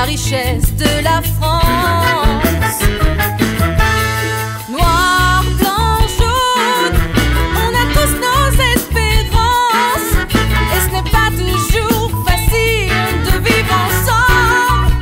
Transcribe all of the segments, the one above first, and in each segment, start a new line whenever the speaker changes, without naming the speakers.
richesse de la France. Noir, blanc, jaune, on a tous nos espérances. Et ce n'est pas toujours facile de vivre ensemble.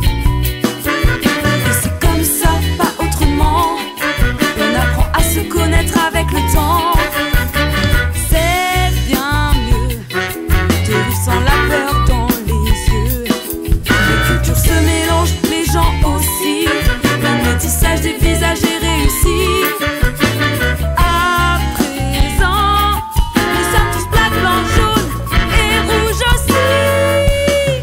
Et c'est comme ça, pas autrement. On apprend à se connaître avec le temps. C'est bien mieux de vivre sans la peur dans les yeux. Les cultures se mélangent, les gens aussi. Le métissage des visages est réussi. À présent, nous sommes tous black, blanc, jaune et rouge aussi.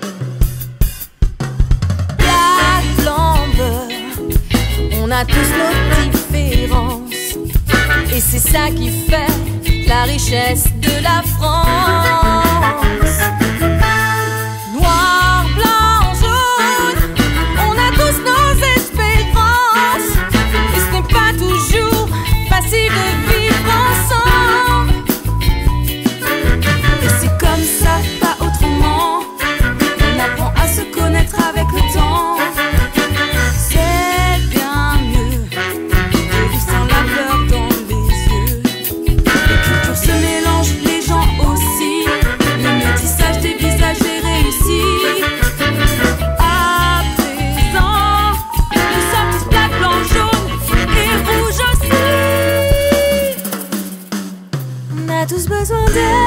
Black, blanc, beurre, on a tous nos différences. Et c'est ça qui fait la richesse de la France. Noir, blanc, jaune, on a tous nos espérances. Et ce n'est pas toujours facile de vivre ensemble. Et c'est comme ça, pas autrement. On apprend à se connaître avec le temps. C'est bien mieux de vivre sans la peur dans les yeux. Les cultures se mélangent, les gens aussi. Le métissage des visages est réussi. À présent, nous sommes tous black, blanc, jaune et rouge aussi. On a tous besoin d'aide.